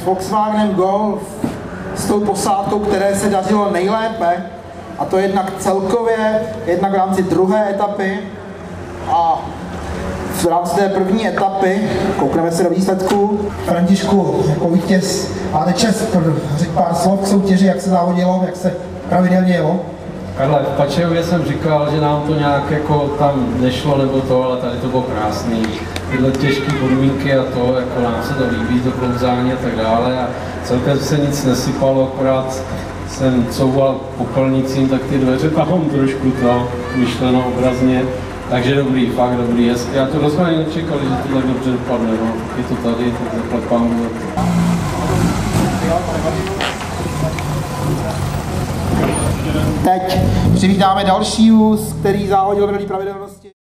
s Volkswagenem Golf, s tou posádkou, které se dařilo nejlépe, a to jednak celkově, jednak v rámci druhé etapy a v rámci té první etapy, koukneme se do výsledku. Františku, jako vítěz, máte čest, řekl pár slov k soutěži, jak se závodilo, jak se pravidelně jelo. Karle, v Pačevě jsem říkal, že nám to nějak jako tam nešlo nebo to, ale tady to bylo krásný. Tyhle těžké podmínky a to, jako nám se to líbí, to klouzání a tak dále. A celkem se nic nesypalo, akorát jsem couval popelnicím, tak ty dveře tam trošku to myšleno obrazně. Takže dobrý, fakt dobrý. Já to rozhodně nečekal, že to tak dobře dopadne. No. Je to tady, tak zaklepám. Teď přivítáme další vůz, který závodil v rally pravidelnosti.